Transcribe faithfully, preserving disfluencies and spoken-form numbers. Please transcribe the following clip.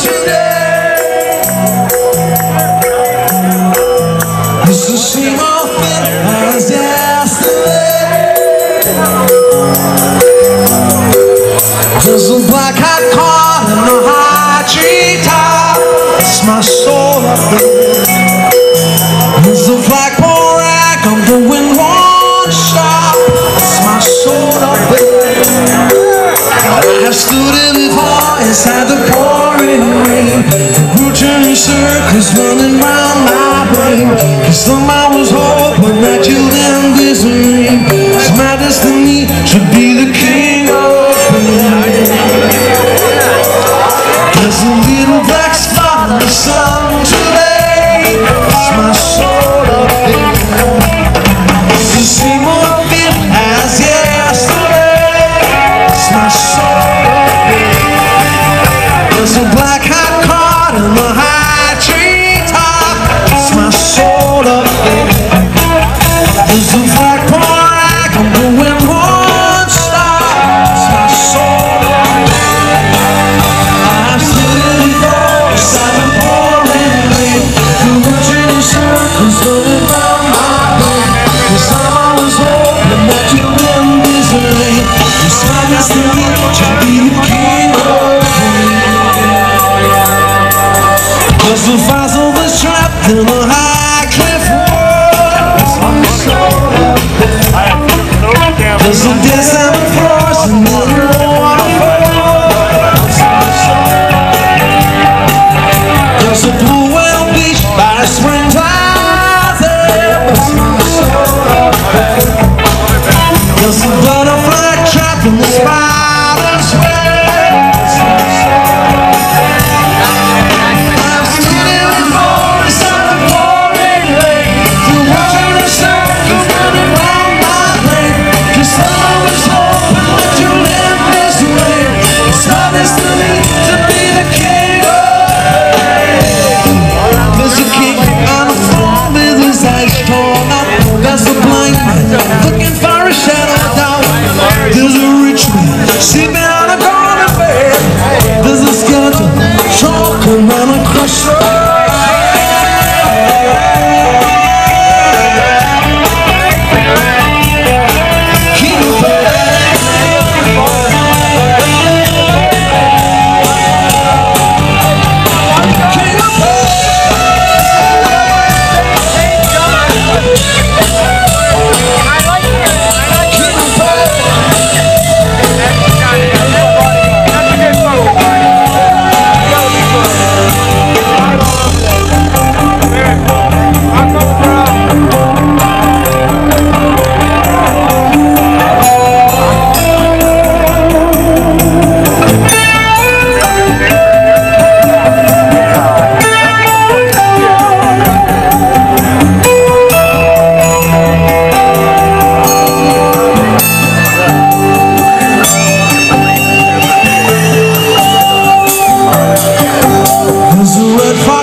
today. It's the same old thing as yesterday. There's a black hat caught in the high tree top. It's my soul up there. There's a flagpole rag on the windworn shop. It's my soul up there. I have stood in before inside the pouring rain, routine circles running round my brain. Cause somehow I was hoping that you'd end this rain. Cause my destiny should be the king of pain. There's a little black spot in the sun today. It's my soul up there. It's the same old thing as yesterday. It's my soul up there. There's a black hat caught in the high tree top. It's my soul up there. There's a flagpole rag on the windworn star. It's my soul up there. I'm sitting before inside the pouring rain, the routine circles running round my brain. Cause I'm always hoping that you'll end this rain. Cause my destiny should be the king of pain. Cause the fossil was trapped in a high cliff wall. It's my soul up there. There's a desert frost and then a waterfall. It's my soul up there. There's a blue whale beach by a spring tide there. It's my soul up there. There's a butterfly trapped in the spider's web. It's my soul up there. I'm standing before inside the pouring rain, the water circles running round my brain. Cause I was hoping that you'll end this rain. It's my destiny to be the king of pain. There's a king on the throne with his eyes torn up. There's a blind man looking for a shadow down. There's a rich man sleeping on a garden bed. There's a skeleton choking on a crushed road. King of pain. King of pain. There's a red fire